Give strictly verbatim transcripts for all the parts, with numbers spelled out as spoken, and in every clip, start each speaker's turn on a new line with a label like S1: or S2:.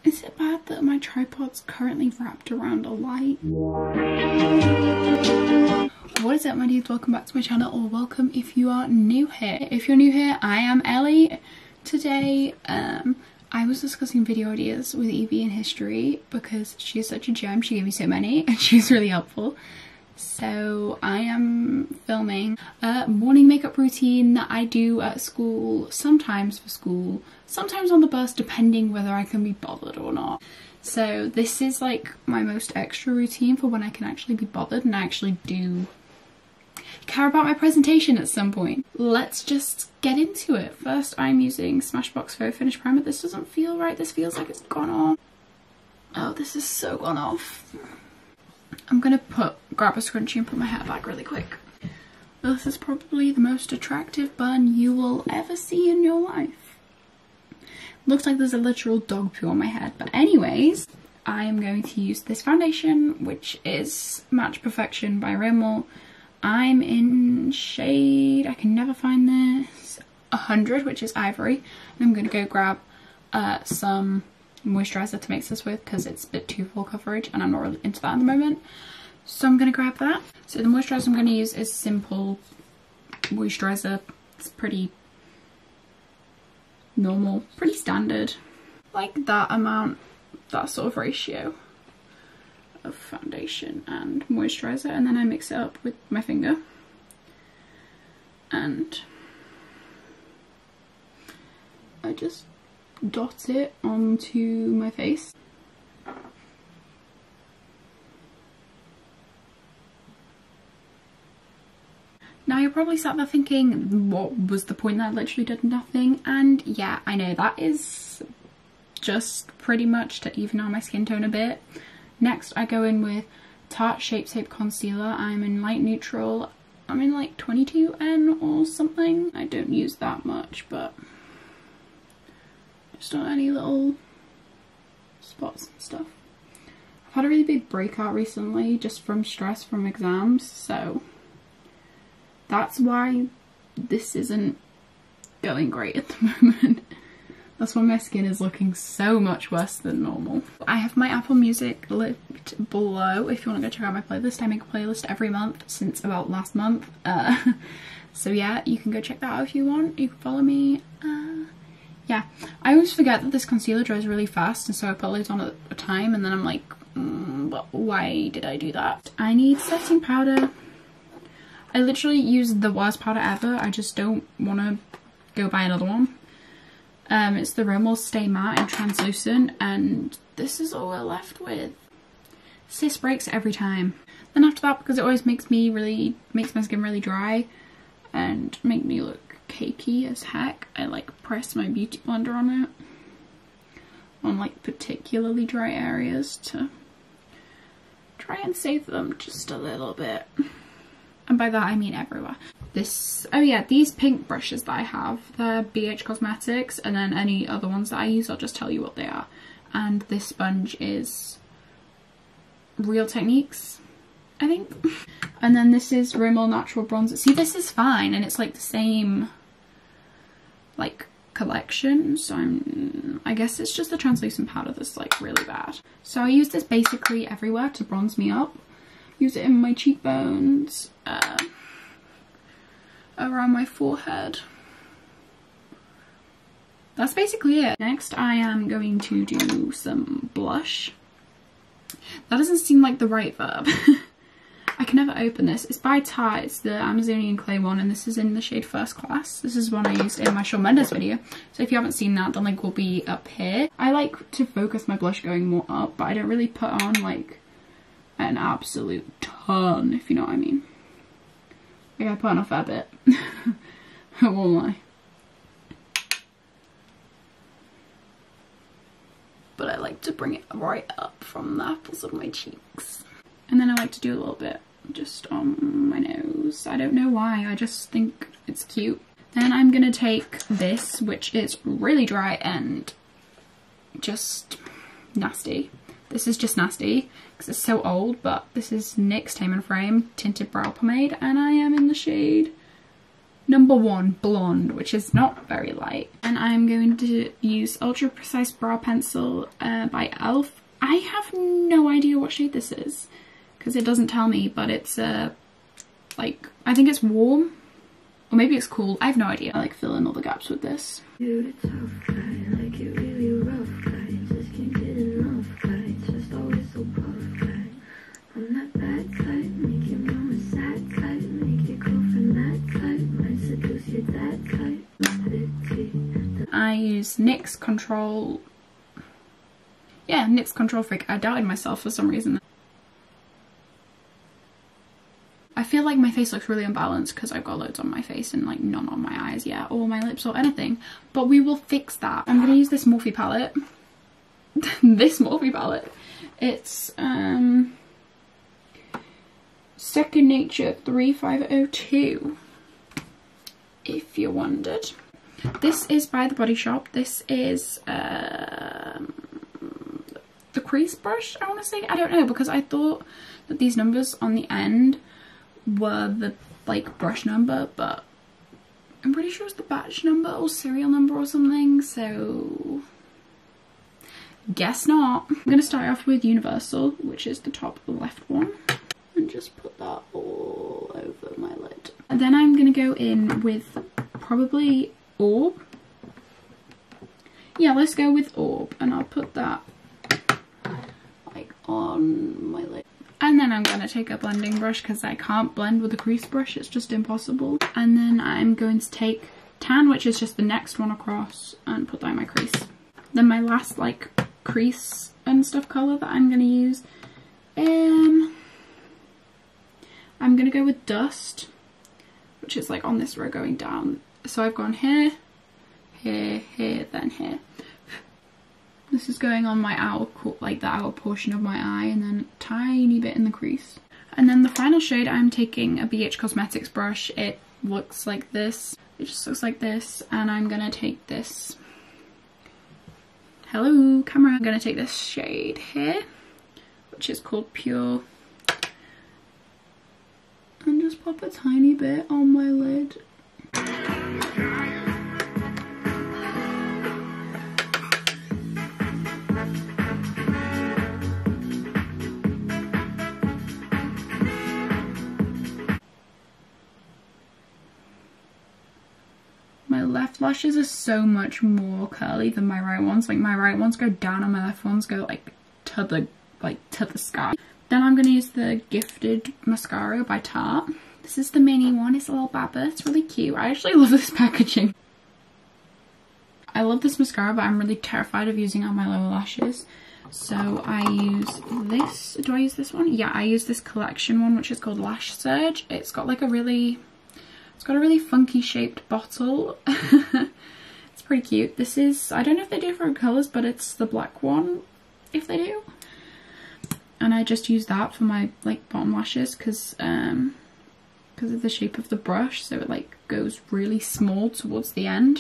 S1: Is it bad that my tripod's currently wrapped around a light? What is up, my dudes? Welcome back to my channel, or welcome if you are new here. If you're new here, I am Ellie. Today, um, I was discussing video ideas with Evie in history because she is such a gem. She gave me so many and she's really helpful. So I am filming a morning makeup routine that I do at school, sometimes for school, sometimes on the bus, depending whether I can be bothered or not. So this is like my most extra routine for when I can actually be bothered and I actually do care about my presentation at some point. Let's just get into it. First, I'm using Smashbox Faux Finish Primer. This doesn't feel right. This feels like it's gone off. Oh, this is so gone off. I'm gonna put grab a scrunchie and put my hair back really quick. This is probably the most attractive bun you will ever see in your life. Looks like there's a literal dog poo on my head, but anyways, I am going to use this foundation, which is Match Perfection by Rimmel. I'm in shade, I can never find this, one hundred, which is Ivory. And I'm gonna go grab uh, some moisturizer to mix this with because it's a bit too full coverage and I'm not really into that at the moment. So I'm going to grab that. So the moisturizer I'm going to use is Simple moisturizer. It's pretty normal, pretty standard. Like that amount, that sort of ratio of foundation and moisturizer, and then I mix it up with my finger. And I just dot it onto my face. Now you're probably sat there thinking, what was the point? That I literally did nothing. And yeah, I know that is just pretty much to even out my skin tone a bit. Next I go in with Tarte Shape Tape Concealer. I'm in light neutral. I'm in like twenty-two N or something. I don't use that much, but just on any little spots and stuff. I've had a really big breakout recently just from stress from exams, so that's why this isn't going great at the moment. That's why my skin is looking so much worse than normal. I have my Apple Music linked below if you want to go check out my playlist. I make a playlist every month since about last month. Uh, so yeah, you can go check that out if you want. You can follow me. Uh, Yeah, I always forget that this concealer dries really fast, and so I put loads on at a time, and then I'm like, mm, but why did I do that? I need setting powder. I literally use the worst powder ever. I just don't want to go buy another one. Um, it's the Rimmel Stay Matte in Translucent, and this is all we're left with. Sis breaks every time. Then after that, because it always makes me really, makes my skin really dry, and make me look cakey as heck, I like press my beauty blender on it on like particularly dry areas to try and save them just a little bit, and by that I mean everywhere. This, oh yeah, these pink brushes that I have, they're B H Cosmetics, and then any other ones that I use I'll just tell you what they are. And this sponge is Real Techniques, I think. And then this is Rimmel Natural Bronzer. See, this is fine, and it's like the same like collection, so I'm, I guess it's just the translucent powder that's like really bad. So I use this basically everywhere to bronze me up. Use it in my cheekbones, uh, around my forehead. That's basically it. Next I am going to do some blush. That doesn't seem like the right verb. I can never open this. It's by Tarte. It's the Amazonian Clay one, and this is in the shade First Class. This is one I used in my Shawn Mendes video. So if you haven't seen that, the link will be up here. I like to focus my blush going more up, but I don't really put on like an absolute ton, if you know what I mean. Like I put on a fair bit. I won't lie. But I like to bring it right up from the apples of my cheeks. And then I like to do a little bit just on my nose. I don't know why, I just think it's cute. Then I'm gonna take this, which is really dry and just nasty. This is just nasty because it's so old, but this is NYX Tame and Frame Tinted Brow Pomade, and I am in the shade number one, Blonde, which is not very light. And I'm going to use Ultra Precise Brow Pencil uh, by e l f. I have no idea what shade this is because it doesn't tell me, but it's uh, like, I think it's warm or maybe it's cool. I have no idea. I like fill in all the gaps with this.
S2: You're a tough guy, like it really rough guy, just can't get enough guy, just always so puff guy. I'm that bad type, make your mama sad type, make your girlfriend that type, might seduce your dad type.
S1: I use N Y X Control, yeah, N Y X Control Freak. I doubted myself for some reason. I feel like my face looks really unbalanced because I've got loads on my face and like none on my eyes yet, or my lips or anything, but we will fix that. I'm gonna use this Morphe palette. This Morphe palette. It's um Second Nature three five oh two, if you wondered. This is by The Body Shop. This is um, the crease brush, I want to say. I don't know, because I thought that these numbers on the end were the like brush number, but I'm pretty sure it's the batch number or serial number or something, so guess not. I'm going to start off with Universal, which is the top left one, and just put that all over my lid. And then I'm going to go in with probably Orb. Yeah, let's go with Orb, and I'll put that like on my lid. And then I'm going to take a blending brush because I can't blend with a crease brush, it's just impossible. And then I'm going to take Tan, which is just the next one across, and put that in my crease. Then my last like crease and stuff colour that I'm going to use, um, I'm going to go with Dust, which is like on this row going down. So I've gone here, here, here, then here. This is going on my outer, like the outer portion of my eye, and then a tiny bit in the crease. And then the final shade, I'm taking a B H Cosmetics brush. It looks like this. It just looks like this. And I'm gonna take this. Hello, camera. I'm gonna take this shade here, which is called Pure. And just pop a tiny bit on my lid. My left lashes are so much more curly than my right ones. Like my right ones go down and my left ones go like to the like to the sky. Then I'm gonna use the Gifted mascara by Tarte. This is the mini one. It's a little baba. It's really cute. I actually love this packaging. I love this mascara, but I'm really terrified of using it on my lower lashes. So I use this. Do I use this one? Yeah, I use this collection one, which is called Lash Surge. It's got like a really It's got a really funky shaped bottle. It's pretty cute. This is, I don't know if they do different colours, but it's the black one, if they do. And I just use that for my like bottom lashes because um, because of the shape of the brush, so it like goes really small towards the end.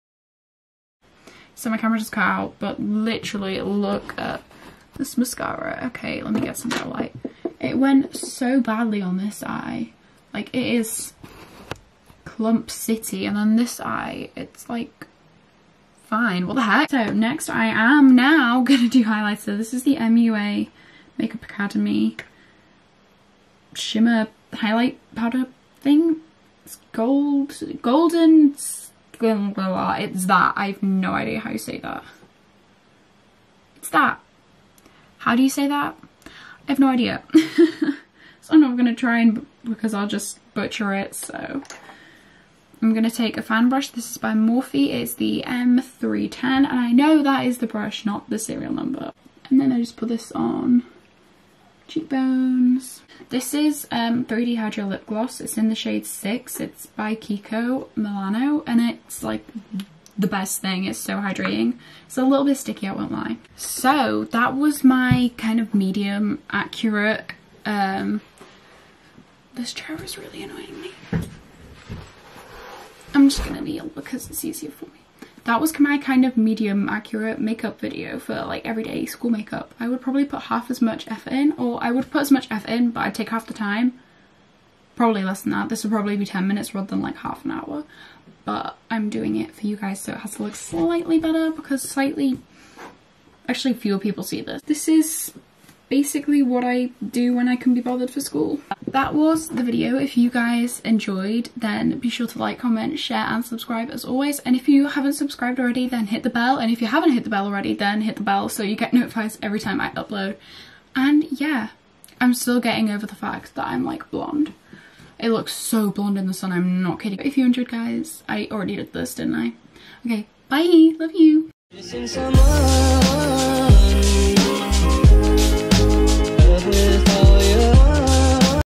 S1: So my camera just cut out, but literally look at this mascara. Okay, let me get some more light. It went so badly on this eye. Like it is Plump City, and on this eye it's like fine. What the heck? So next I am now gonna do highlights. So this is the M U A Makeup Academy shimmer highlight powder thing. It's gold, golden, it's that. I have no idea how you say that. It's that. How do you say that? I have no idea. So I'm not gonna try and, because I'll just butcher it. So I'm going to take a fan brush. This is by Morphe. It's the M three ten, and I know that is the brush, not the serial number. And then I just put this on cheekbones. This is um, three D Hydro Lip Gloss. It's in the shade six. It's by Kiko Milano, and it's like the best thing. It's so hydrating. It's a little bit sticky, I won't lie. So that was my kind of medium accurate. Um, this chair is really annoying me. I'm just gonna kneel because it's easier for me. That was my kind of medium accurate makeup video for like everyday school makeup. I would probably put half as much effort in, or I would put as much effort in, but I'd take half the time. probably less than that. This will probably be ten minutes rather than like half an hour. But I'm doing it for you guys so it has to look slightly better because slightly, actually fewer people see this. This is basically what I do when I can be bothered for school. That was the video. If you guys enjoyed, then be sure to like, comment, share and subscribe as always. And if you haven't subscribed already, then hit the bell. And if you haven't hit the bell already, then hit the bell so you get notified every time I upload. And yeah, I'm still getting over the fact that I'm like blonde. It looks so blonde in the sun, I'm not kidding. If you enjoyed, guys, I already did this, didn't I? Okay, bye, love you.